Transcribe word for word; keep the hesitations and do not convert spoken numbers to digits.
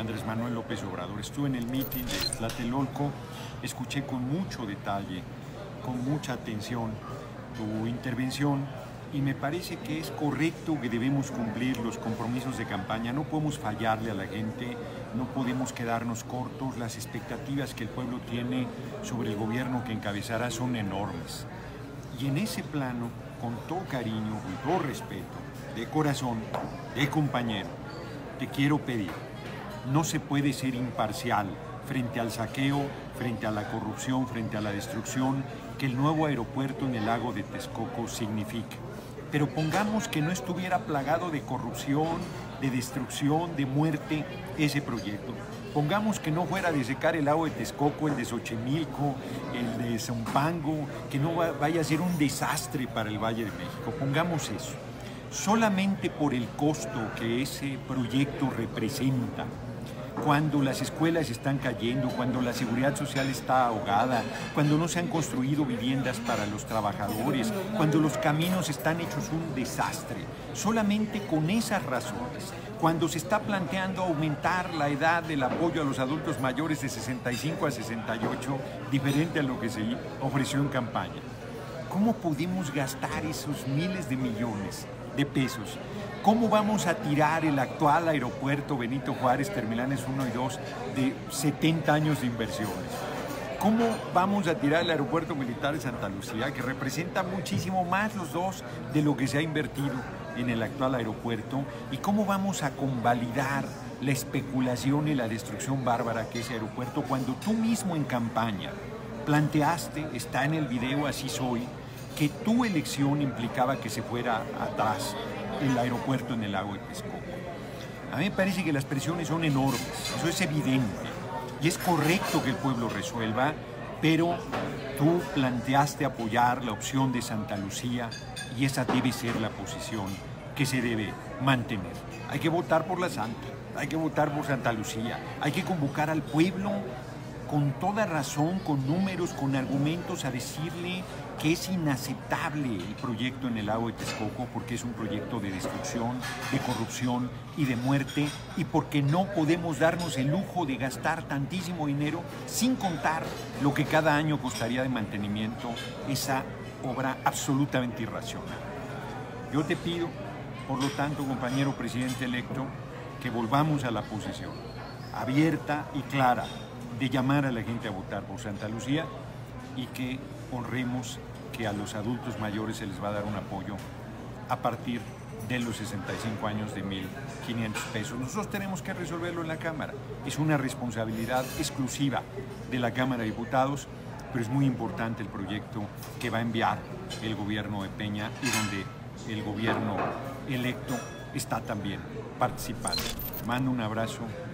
Andrés Manuel López Obrador. Estuve en el mitin de Tlatelolco, escuché con mucho detalle, con mucha atención tu intervención y me parece que es correcto que debemos cumplir los compromisos de campaña. No podemos fallarle a la gente, no podemos quedarnos cortos. Las expectativas que el pueblo tiene sobre el gobierno que encabezará son enormes. Y en ese plano, con todo cariño, con todo respeto, de corazón, de compañero, te quiero pedir, no se puede ser imparcial frente al saqueo, frente a la corrupción, frente a la destrucción que el nuevo aeropuerto en el lago de Texcoco significa. Pero pongamos que no estuviera plagado de corrupción, de destrucción, de muerte ese proyecto. Pongamos que no fuera de secar el lago de Texcoco, el de Xochimilco, el de Zumpango, que no vaya a ser un desastre para el Valle de México. Pongamos eso. Solamente por el costo que ese proyecto representa, cuando las escuelas están cayendo, cuando la seguridad social está ahogada, cuando no se han construido viviendas para los trabajadores, cuando los caminos están hechos un desastre, solamente con esas razones, cuando se está planteando aumentar la edad del apoyo a los adultos mayores de sesenta y cinco a sesenta y ocho, diferente a lo que se ofreció en campaña. ¿Cómo pudimos gastar esos miles de millones de pesos? ¿Cómo vamos a tirar el actual aeropuerto Benito Juárez, Terminales uno y dos, de setenta años de inversiones? ¿Cómo vamos a tirar el aeropuerto militar de Santa Lucía, que representa muchísimo más los dos de lo que se ha invertido en el actual aeropuerto? ¿Y cómo vamos a convalidar la especulación y la destrucción bárbara que es ese aeropuerto cuando tú mismo en campaña planteaste, está en el video Así Soy, que tu elección implicaba que se fuera atrás el aeropuerto en el lago de Texcoco? A mí me parece que las presiones son enormes, eso es evidente, y es correcto que el pueblo resuelva, pero tú planteaste apoyar la opción de Santa Lucía y esa debe ser la posición que se debe mantener. Hay que votar por la Santa, hay que votar por Santa Lucía, hay que convocar al pueblo con toda razón, con números, con argumentos, a decirle que es inaceptable el proyecto en el lago de Texcoco porque es un proyecto de destrucción, de corrupción y de muerte, y porque no podemos darnos el lujo de gastar tantísimo dinero sin contar lo que cada año costaría de mantenimiento esa obra absolutamente irracional. Yo te pido, por lo tanto, compañero presidente electo, que volvamos a la posición abierta y clara de llamar a la gente a votar por Santa Lucía y que honremos que a los adultos mayores se les va a dar un apoyo a partir de los sesenta y cinco años de mil quinientos pesos. Nosotros tenemos que resolverlo en la Cámara. Es una responsabilidad exclusiva de la Cámara de Diputados, pero es muy importante el proyecto que va a enviar el gobierno de Peña y donde el gobierno electo está también participando. Mando un abrazo